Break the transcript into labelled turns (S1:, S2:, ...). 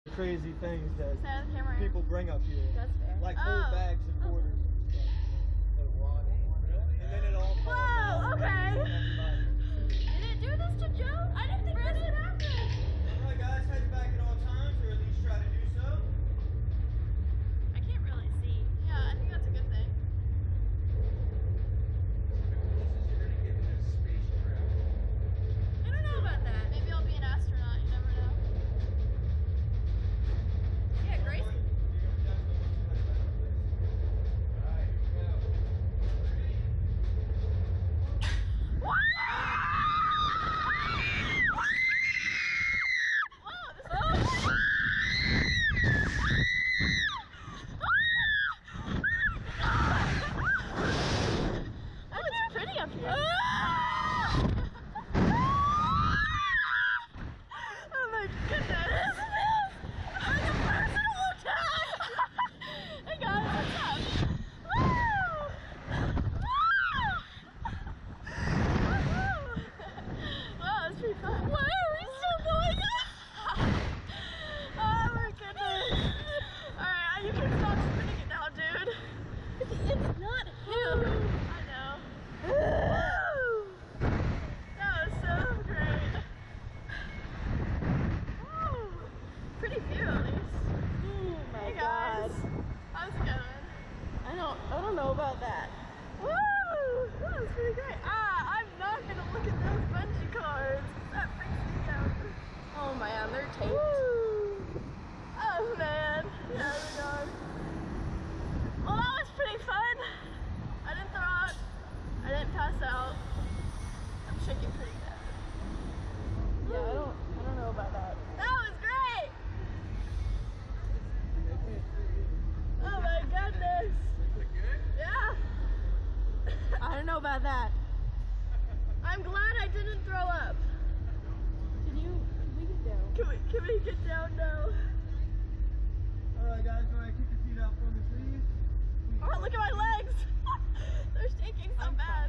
S1: crazy things that
S2: camera.
S1: people bring up here.
S2: That's fair.
S1: Like whole bags of quarters. And then it all falls
S2: Whoa,
S1: down.
S2: okay. Did it do this to Joe? I didn't think this would happen.
S1: Alright guys, head back at all times, or at least try to do so.
S2: I can't really see. Yeah, I think that's a good thing. I don't know about that. Maybe I'll be an astronaut, you never know. Yeah, Grace. I don't know about that. Woo! That was pretty great. I'm not gonna look at those bungee cords. That freaks me out. Oh man, they're taped. Woo! Oh man. Yeah, we gone. Well, that was pretty fun. I didn't throw up. I didn't pass out. I'm shaking pretty bad. Yeah, I don't know about that. That was great! Oh my goodness. Yeah. I don't know about that. I'm glad I didn't throw up. Can we get down? Can we get down now?
S1: Alright guys, go ahead, keep your feet out for me, please.
S2: Oh, look at my legs. They're shaking so bad.